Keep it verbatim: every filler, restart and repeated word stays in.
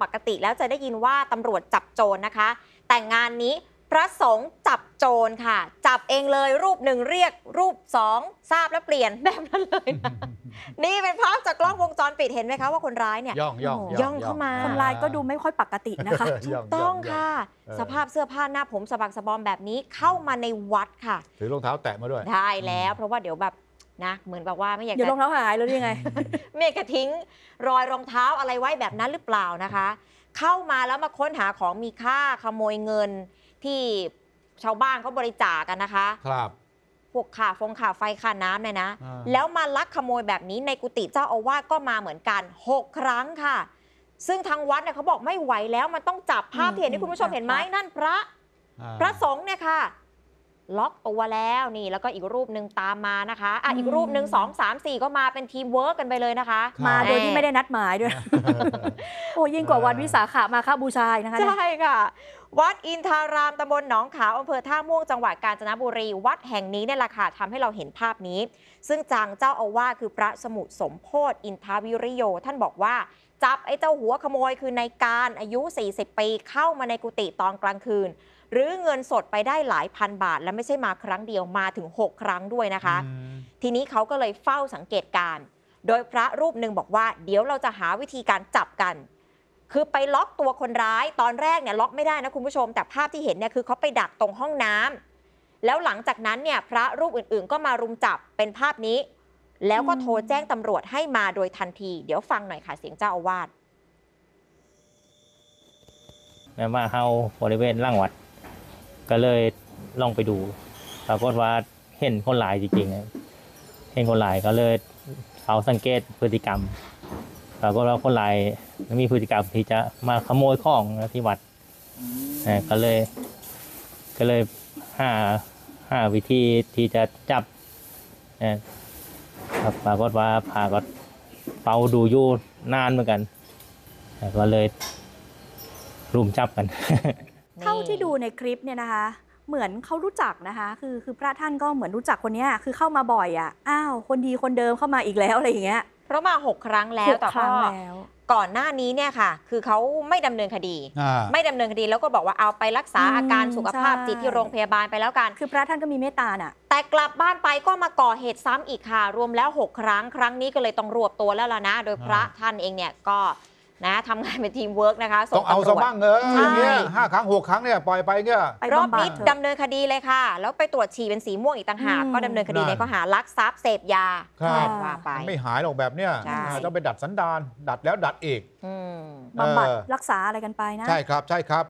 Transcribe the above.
ปกติแล้วจะได้ยินว่าตำรวจจับโจรนะคะ แต่งานนี้พระสงฆ์จับโจรค่ะจับเองเลยรูปหนึ่งเรียกรูปสองทราบแล้วเปลี่ยนแบบนั้นเลยนะ นี่เป็นภาพจากกล้องวงจรปิดเห็นไหมคะว่าคนร้ายเนี่ยย่องย่องย่องเข้ามาคนร้ายก็ดูไม่ค่อยปกตินะคะถูกต้องค่ะ สภาพเสื้อผ้าหน้าผมสะบักสะบอมแบบนี้เข้ามาในวัดค่ะถือรองเท้าแตะมาด้วยได้แล้วเพราะว่าเดี๋ยวแบบนะเหมือนแบบว่าไม่อยากเดี๋ยวรจะองเท้าหายแล้วยังไงไม่อยากจะทิ้งรอยรองเท้าอะไรไว้แบบนั้นหรือเปล่านะคะ เข้ามาแล้วมาค้นหาของมีค่าขโมยเงินที่ชาวบ้านเขาบริจาคกันนะคะครับพวกค่าฟงค่าไฟค่าน้ำเนี่ยนะอ่าแล้วมาลักขโมยแบบนี้ในกุฏิเจ้าอาวาสก็มาเหมือนกันหกครั้งค่ะ ซึ่งทางวัดเนี่ยเขาบอกไม่ไหวแล้วมันต้องจับภาพที่เห็นที่คุณผู้ชมเห็นไหมนั่นพระอ่าพระสงฆ์เนี่ยค่ะ ล็อกตัวแล้วนี่แล้วก็อีกรูปหนึ่งตามมานะคะอ่ะอืมอีกรูปหนึ่งสองสามสี่ก็มาเป็นทีมเวิร์กกันไปเลยนะคะครับมาโดยที่ไม่ได้นัดหมายด้วย โอ้ยิ่งกว่าวันวิสาขมาฆบูชาอีกนะคะเนี่ยใช่ค่ะ วัดอินทารามตำบลหนองขาวอำเภอท่าม่วงจังหวัดกาญจนบุรี วัดแห่งนี้เนี่ยแหละค่ะทำให้เราเห็นภาพนี้ ซึ่งจางเจ้าอาวาสคือพระสมุทรสมโพธิอินทวิริโย ท่านบอกว่า จับไอ้เจ้าหัวขโมยคือในการอายุ สี่สิบ ปีเข้ามาในกุฏิตอนกลางคืน หรือเงินสดไปได้หลายพันบาท และไม่ใช่มาครั้งเดียวมาถึง หก ครั้งด้วยนะคะอืมทีนี้เขาก็เลยเฝ้าสังเกตการณ์โดยพระรูปหนึ่งบอกว่า เดี๋ยวเราจะหาวิธีการจับกัน คือไปล็อกตัวคนร้ายตอนแรกเนี่ยล็อกไม่ได้นะคุณผู้ชม แต่ภาพที่เห็นเนี่ยคือเขาไปดักตรงห้องน้ำแล้วหลังจากนั้นเนี่ยพระรูปอื่นๆ ก็มารุมจับเป็นภาพนี้ แล้วก็โทรแจ้งตำรวจให้มาโดยทันที เดี๋ยวฟังหน่อยค่ะเสียงเจ้าอาวาสแม้ว่าเฮาบริเวณล่างวัด ก็เลยลองไปดูปรากฏว่าเห็นคนหลายจริงๆเห็นคนหลายก็เลยเขาสังเกตพฤติกรรมปรากฏว่าคนหลายมีพฤติกรรมที่จะมาขโมยของที่วัดเอ่อก็เลยก็เลยหาหาวิธีที่จะจับเอ่อครับปรากฏว่าพาก็เฝ้าดูอยู่นานเหมือนกันเอ่อก็เลยรุมจับกันเท่าที่ดูในคลิปเนี่ยนะคะ เหมือนเขารู้จักนะคะ คือคือพระท่านก็เหมือนรู้จักคนเนี้ยคือเข้ามาบ่อยอ่ะอ้าวคนดีคนเดิมเข้ามาอีกแล้วอะไรอย่างเงี้ยเพราะมา หก ครั้งแล้วหกแต่ครั้ก็งแล้วก่อนหน้านี้เนี่ยค่ะ คือเขาไม่ดำเนินคดีอ่าไม่ดำเนินคดีแล้วก็บอกว่าเอาไปรักษาอืมอาการสุขภาพใช่จิตที่โรงพยาบาลไปแล้วกันคือพระท่านก็มีเมตตาน่ะแต่กลับบ้านไปก็มาก่อเหตุซ้ำอีกค่ะ รวมแล้ว หก ครั้ง ครั้งนี้ก็เลยต้องรวบตัวแล้วล่ะนะ โดยพระอ่าท่านเองเนี่ยก็นะทำงานเป็นทีมเวิร์กนะคะส่ต้องเอาตำรซะวจบ้างเออใช่อย่างเงี้ยห้าครั้งหกครั้งเนี่ยปล่อยไปเงี้ยไปรอบบำบัดนี้เถอะดำเนินคดีเลยค่ะ แล้วไปตรวจฉี่เป็นสีม่วงอีกต่างหากอืมก็ดำเนินคดีนั่นในข้อหารักทรัพย์เสพยาครับว่าไปมันไม่หายหรอกแบบเนี้ยใช่อ่าต้องไปดัดสันดาน ดัดแล้วดัดอีกอืมบำบัดเออรักษาอะไรกันไปนะใช่ครับใช่ครับ